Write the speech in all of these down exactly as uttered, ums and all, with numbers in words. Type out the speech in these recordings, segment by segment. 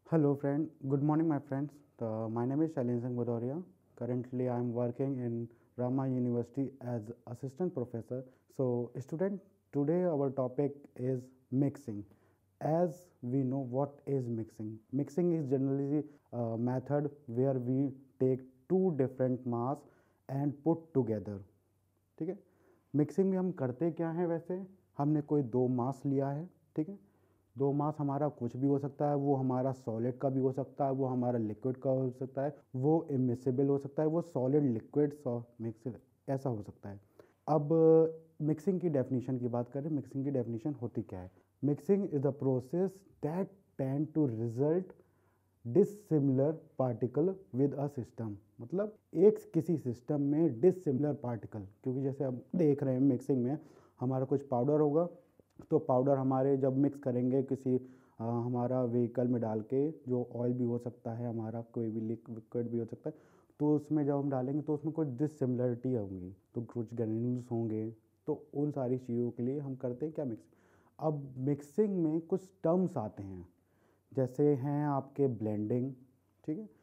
Hello, friend. Good morning, my friends. Uh, my name is Shailin Singh Bhadoria. Currently, I am working in Rama University as assistant professor. So, student, today our topic is mixing. As we know, what is mixing? Mixing is generally a method where we take two different mass and put together. ठीक है, mixing में हम करते क्या हैं? वैसे हमने कोई दो मास लिया है, ठीक है। दो मास हमारा कुछ भी हो सकता है, वो हमारा सॉलिड का भी हो सकता है, वो हमारा लिक्विड का हो सकता है, वो इमिसिबल हो सकता है, वो सॉलिड लिक्विड मिक्स ऐसा हो सकता है। अब मिक्सिंग की डेफिनेशन की बात करें, मिक्सिंग की डेफिनेशन होती क्या है? Mixing is the process that tend to result dissimilar particle with a system. मतलब एक किसी सिस्टम में डिसिमिलर पार्टिकल, क्योंकि जैसे अब देख रहे हैं मिक्सिंग में हमारा कुछ पाउडर होगा, तो पाउडर हमारे जब मिक्स करेंगे किसी आ, हमारा व्हीकल में डाल के, जो ऑयल भी हो सकता है, हमारा कोई भी लिक्विड भी हो सकता है, तो उसमें जब हम डालेंगे तो उसमें कुछ डिसिमिलरिटी होंगी, तो कुछ ग्रेन्यूल्स होंगे। तो उन सारी चीज़ों के लिए हम करते हैं क्या? मिक्सिंग। अब मिक्सिंग में कुछ टर्म्स आते हैं, जैसे हैं आपके ब्लेंडिंग, ठीक है,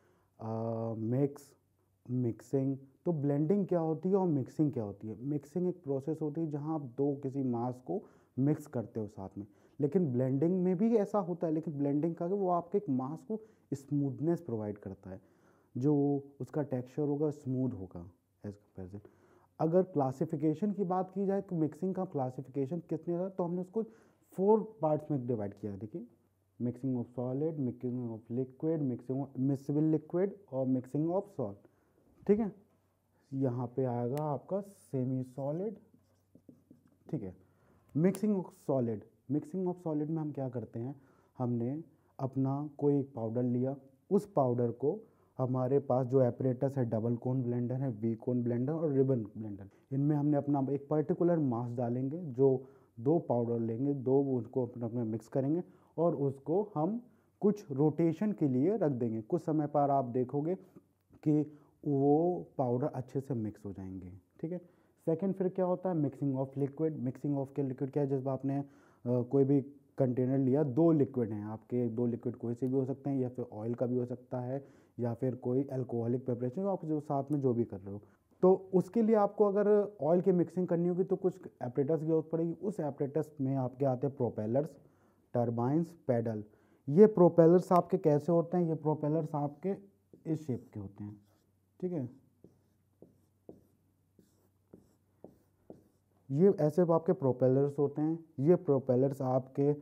मिक्स, मिक्सिंग। तो ब्लेंडिंग क्या होती है और मिक्सिंग क्या होती है? मिक्सिंग एक प्रोसेस होती है जहां आप दो किसी मास को मिक्स करते हो साथ में। लेकिन ब्लेंडिंग में भी ऐसा होता है, लेकिन ब्लेंडिंग का वो आपके एक मास को स्मूथनेस प्रोवाइड करता है, जो उसका टेक्सचर होगा स्मूथ होगा एज कंपेरिजन। अगर क्लासिफिकेशन की बात की जाए तो मिक्सिंग का क्लासिफिकेशन कितने था, तो हमने उसको फोर पार्ट्स में डिवाइड किया है। देखिए, mixing of solid, mixing of liquid, mixing of miscible liquid और मिक्सिंग ऑफ सॉल्ट, ठीक है। यहाँ पे आएगा आपका सेमी सॉलिड, ठीक है। Mixing of solid, mixing of solid में हम क्या करते हैं? हमने अपना कोई एक पाउडर लिया, उस पाउडर को हमारे पास जो एपरेटस है, डबल कोन ब्लेंडर है, वी कोन ब्लेंडर और रिबन ब्लेंडर, इनमें हमने अपना एक पर्टिकुलर मास डालेंगे, जो दो पाउडर लेंगे, दो उसको अपने अपने मिक्स करेंगे और उसको हम कुछ रोटेशन के लिए रख देंगे। कुछ समय पर आप देखोगे कि वो पाउडर अच्छे से मिक्स हो जाएंगे, ठीक है। सेकंड फिर क्या होता है? Mixing of liquid. Mixing of के लिक्विड क्या है? जब आपने अ, कोई भी कंटेनर लिया, दो लिक्विड हैं आपके, दो लिक्विड कोई से भी हो सकते हैं, या फिर ऑयल का भी हो सकता है, या फिर कोई अल्कोहलिक प्रिपरेशन आप जो साथ में जो भी कर रहे हो, तो उसके लिए आपको अगर ऑयल की मिक्सिंग करनी होगी तो कुछ एपरेटस की जरूरत पड़ेगी। उस एपरेटस में आपके आते हैं प्रोपेलर्स, टर्बाइंस, पैडल। ये प्रोपेलर्स आपके कैसे होते हैं? ये प्रोपेलर्स आपके इस शेप के होते हैं, ठीक है। ये ऐसे आपके प्रोपेलर्स होते हैं। ये प्रोपेलर्स आपके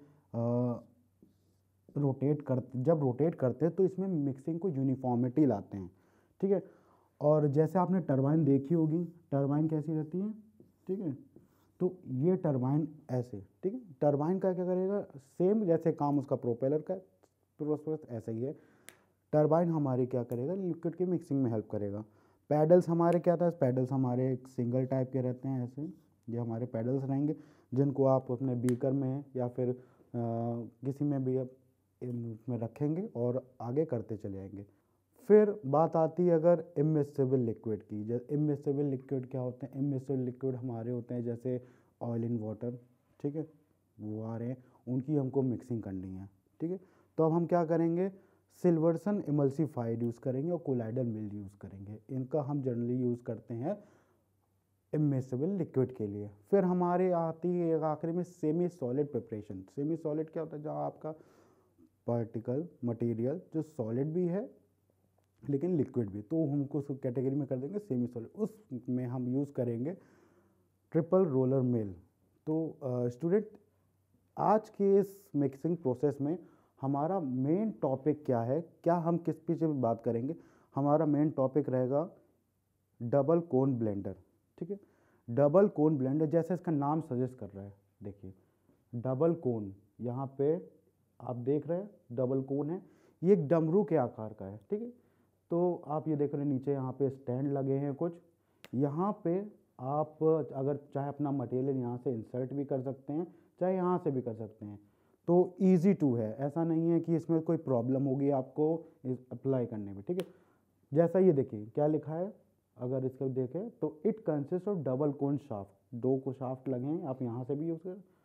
रोटेट कर जब रोटेट करते हैं तो इसमें मिक्सिंग को यूनिफॉर्मिटी लाते हैं, ठीक है। और जैसे आपने टरबाइन देखी होगी, टरबाइन कैसी रहती है, ठीक है। तो ये टरबाइन ऐसे, ठीक है। टरबाइन का क्या करेगा? सेम जैसे काम उसका प्रोपेलर का प्रोसेस ऐसा ही है। टरबाइन हमारी क्या करेगा? लिक्विड की मिक्सिंग में हेल्प करेगा। पैडल्स हमारे क्या था? पैडल्स हमारे एक सिंगल टाइप के रहते हैं, ऐसे ये हमारे पैडल्स रहेंगे, जिनको आप अपने बीकर में या फिर आ, किसी में भी आप में रखेंगे और आगे करते चले जाएंगे। फिर बात आती है अगर इमिसिबल लिक्विड की। जैसे इमिसिबल लिक्विड क्या होते हैं? इमिसिबल लिक्विड हमारे होते हैं जैसे ऑयल इन वाटर, ठीक है, वो आ रहे हैं, उनकी हमको मिक्सिंग करनी है, ठीक है। तो अब हम क्या करेंगे? सिल्वर्सन इमल्सिफाइड यूज़ करेंगे और कोलाइडल मिल यूज़ करेंगे। इनका हम जनरली यूज़ करते हैं इमिसिबल लिक्विड के लिए। फिर हमारे आती है एक आखिरी में semi solid preparation. Semi solid क्या होता है? जहाँ आपका पार्टिकल मटेरियल जो सॉलिड भी है लेकिन लिक्विड भी, तो हमको उस कैटेगरी में कर देंगे सेमी सॉलिड। उसमें हम यूज़ करेंगे ट्रिपल रोलर मिल। तो स्टूडेंट, आज के इस मिक्सिंग प्रोसेस में हमारा मेन टॉपिक क्या है? क्या हम किस पीछे बात करेंगे? हमारा मेन टॉपिक रहेगा डबल कोन ब्लेंडर, ठीक है। डबल कोन ब्लेंडर जैसे इसका नाम सजेस्ट कर रहा है, देखिए डबल कोन, यहाँ पे आप देख रहे हैं डबल कोन है, ये एक डमरू के आकार का है, ठीक है। तो आप ये देख रहे हैं नीचे यहाँ पे स्टैंड लगे हैं कुछ, यहाँ पे आप अगर चाहे अपना मटेरियल यहाँ से इंसर्ट भी कर सकते हैं, चाहे यहाँ से भी कर सकते हैं। तो ईजी टू है, ऐसा नहीं है कि इसमें कोई प्रॉब्लम होगी आपको अप्लाई करने में, ठीक है। जैसा ये देखिए क्या लिखा है, अगर इसको देखें तो it consist of double cone shaft, दो को शाफ्ट लगे हैं, आप यहाँ से भी यूज़ करें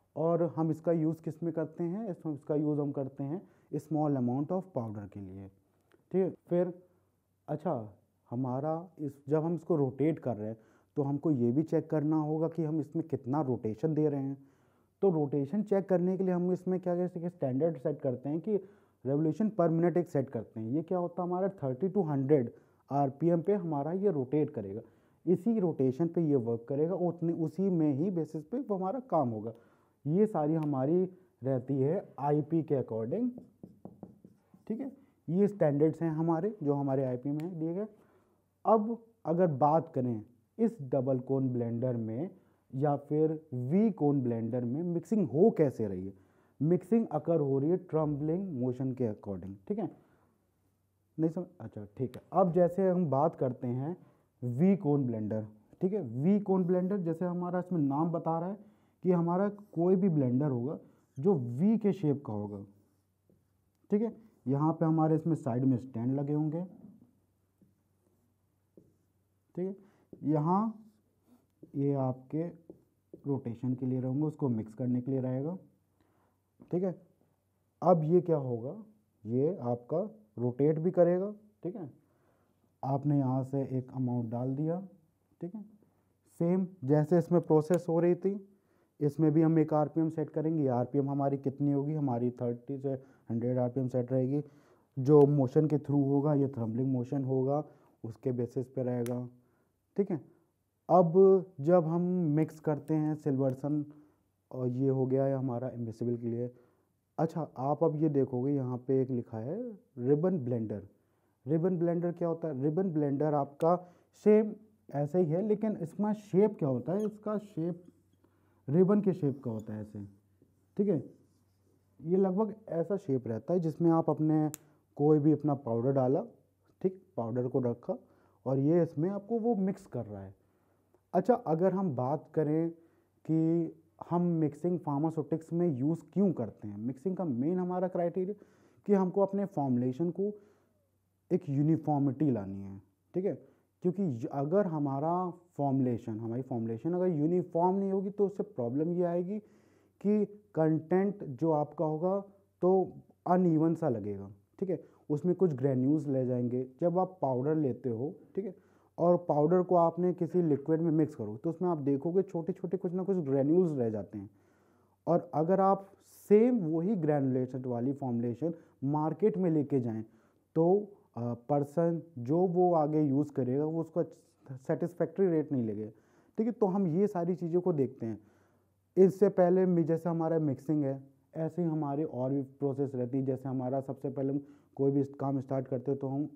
और हम इसका यूज़ किस में करते हैं, इस इसका यूज़ हम करते हैं स्मॉल अमाउंट ऑफ पाउडर के लिए, ठीक है। फिर अच्छा, हमारा इस जब हम इसको रोटेट कर रहे हैं तो हमको ये भी चेक करना होगा कि हम इसमें कितना रोटेशन दे रहे हैं। तो रोटेशन चेक करने के लिए हम इसमें क्या कहते हैं, स्टैंडर्ड सेट करते हैं कि रेवोल्यूशन पर मिनट एक सेट करते हैं। ये क्या होता है, हमारा thirty two hundred R P M पे हमारा ये रोटेट करेगा, इसी रोटेशन पे ये वर्क करेगा, उतनी उसी में ही बेसिस पे वो हमारा काम होगा। ये सारी हमारी रहती है आई पी के अकॉर्डिंग, ठीक है। ये स्टैंडर्ड्स हैं हमारे जो हमारे आई पी में दिए गए। अब अगर बात करें इस डबल कोन ब्लेंडर में या फिर वी कोन ब्लेंडर में मिक्सिंग हो कैसे रही है, मिक्सिंग अकर हो रही है ट्रम्बलिंग मोशन के अकॉर्डिंग, ठीक है। नहीं समझ, अच्छा ठीक है। अब जैसे हम बात करते हैं वी कोन ब्लेंडर, ठीक है। वी कोन ब्लेंडर जैसे हमारा इसमें नाम बता रहा है कि हमारा कोई भी ब्लेंडर होगा जो वी के शेप का होगा, ठीक है। यहाँ पे हमारे इसमें साइड में स्टैंड लगे होंगे, ठीक है। यहाँ ये आपके रोटेशन के लिए रहेंगे, उसको मिक्स करने के लिए रहेगा, ठीक है। अब ये क्या होगा, ये आपका रोटेट भी करेगा, ठीक है। आपने यहाँ से एक अमाउंट डाल दिया, ठीक है। सेम जैसे इसमें प्रोसेस हो रही थी, इसमें भी हम एक आरपीएम सेट करेंगे। आरपीएम हमारी कितनी होगी, हमारी थर्टी से हंड्रेड आरपीएम सेट रहेगी। जो मोशन के थ्रू होगा ये थ्रम्बलिंग मोशन होगा, उसके बेसिस पे रहेगा, ठीक है। अब जब हम मिक्स करते हैं सिल्वर्सन, और ये हो गया है हमारा इम्मिसिबल के लिए। अच्छा, आप अब ये देखोगे यहाँ पे एक लिखा है रिबन ब्लेंडर। रिबन ब्लेंडर क्या होता है, रिबन ब्लेंडर आपका सेम ऐसे ही है, लेकिन इसमें शेप क्या होता है, इसका शेप रिबन के शेप का होता है ऐसे, ठीक है। ये लगभग ऐसा शेप रहता है जिसमें आप अपने कोई भी अपना पाउडर डाला, ठीक, पाउडर को रखा और ये इसमें आपको वो मिक्स कर रहा है। अच्छा, अगर हम बात करें कि हम मिक्सिंग फार्मास्यूटिक्स में यूज़ क्यों करते हैं, मिक्सिंग का मेन हमारा क्राइटेरिया कि हमको अपने फॉर्मुलेशन को एक यूनिफॉर्मिटी लानी है, ठीक है। क्योंकि अगर हमारा फॉर्मुलेशन हमारी फॉर्मुलेशन अगर यूनिफॉर्म नहीं होगी तो उससे प्रॉब्लम ये आएगी कि कंटेंट जो आपका होगा तो अनइवन सा लगेगा, ठीक है। उसमें कुछ ग्रेन्यूल्स ले जाएंगे। जब आप पाउडर लेते हो, ठीक है, और पाउडर को आपने किसी लिक्विड में मिक्स करो तो उसमें आप देखोगे छोटे छोटे कुछ ना कुछ ग्रेन्यूल्स रह जाते हैं। और अगर आप सेम वही ग्रैनुलेटेड वाली फॉर्मुलेशन मार्केट में लेके जाएं तो पर्सन जो वो आगे यूज़ करेगा वो उसको सेटिस्फैक्ट्री रेट नहीं लगेगा, ठीक है। तो हम ये सारी चीज़ों को देखते हैं। इससे पहले जैसे हमारा मिक्सिंग है, ऐसे ही हमारी और भी प्रोसेस रहती है। जैसे हमारा सबसे पहले हम कोई भी काम स्टार्ट करते हैं तो हम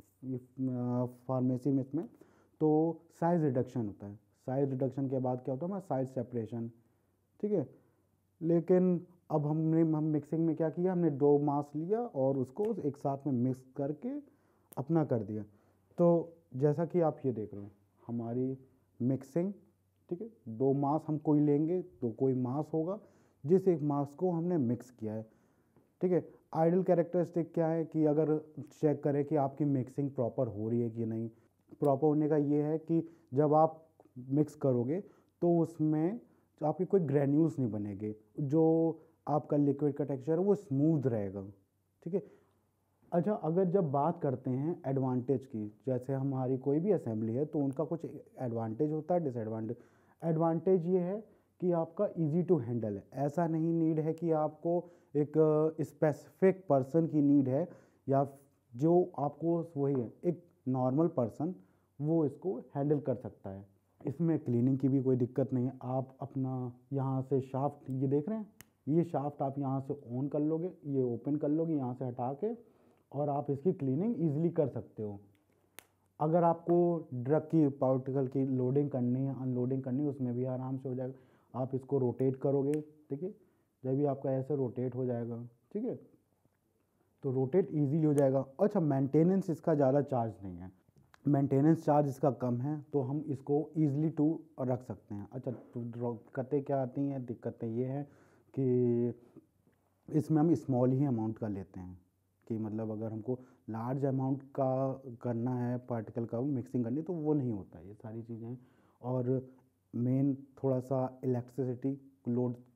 फार्मेसी में इसमें तो साइज़ रिडक्शन होता है। साइज़ रिडक्शन के बाद क्या होता है हमारा साइज़ सेपरेशन, ठीक है। लेकिन अब हमने हम मिक्सिंग में क्या किया, हमने दो मास लिया और उसको एक साथ में मिक्स करके अपना कर दिया। तो जैसा कि आप ये देख रहे हो हमारी मिक्सिंग, ठीक है, दो मास हम कोई लेंगे तो कोई मास होगा जिस एक मास को हमने मिक्स किया है, ठीक है। आइडियल कैरेक्टरिस्टिक क्या है कि अगर चेक करें कि आपकी मिक्सिंग प्रॉपर हो रही है कि नहीं, प्रॉपर होने का ये है कि जब आप मिक्स करोगे तो उसमें तो आपके कोई ग्रेन्यूल्स नहीं बनेंगे, जो आपका लिक्विड का टेक्सचर है वो स्मूथ रहेगा, ठीक है। अच्छा, अगर जब बात करते हैं एडवांटेज की, जैसे हमारी कोई भी असेंबली है तो उनका कुछ एडवांटेज होता है, डिसएडवांटेज। एडवांटेज ये है कि आपका इजी टू हैंडल है, ऐसा नहीं नीड है कि आपको एक स्पेसिफिक पर्सन की नीड है या जो आपको वही है एक नॉर्मल पर्सन वो इसको हैंडल कर सकता है। इसमें क्लीनिंग की भी कोई दिक्कत नहीं है। आप अपना यहाँ से शाफ्ट ये देख रहे हैं, ये शाफ्ट आप यहाँ से ऑन कर लोगे, ये ओपन कर लोगे यहाँ से हटा के, और आप इसकी क्लीनिंग ईजिली कर सकते हो। अगर आपको ड्रग की पार्टिकल की लोडिंग करनी है, अनलोडिंग करनी है, उसमें भी आराम से हो जाएगा। आप इसको रोटेट करोगे, ठीक है, जब भी आपका ऐसे रोटेट हो जाएगा, ठीक है, तो रोटेट ईजिली हो जाएगा। अच्छा, मेंटेनेंस इसका ज़्यादा चार्ज नहीं है, मेंटेनेंस चार्ज इसका कम है, तो हम इसको ईजिली टू रख सकते हैं। अच्छा, तो दिक्कतें क्या आती हैं, दिक्कतें ये हैं कि इसमें हम स्मॉल ही अमाउंट का लेते हैं, कि मतलब अगर हमको लार्ज अमाउंट का करना है पार्टिकल का मिक्सिंग करनी तो वो नहीं होता है, ये सारी चीज़ें। और मेन थोड़ा सा इलेक्ट्रिसिटी लोड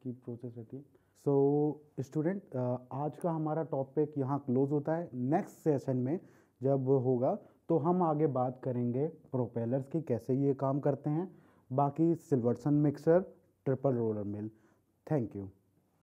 की प्रोसेस रहती है। सो स्टूडेंट, आज का हमारा टॉपिक यहाँ क्लोज होता है। नेक्स्ट सेशन में जब होगा तो हम आगे बात करेंगे प्रोपेलर्स की, कैसे ये काम करते हैं, बाकी Silverson mixer, triple roller mill. Thank you.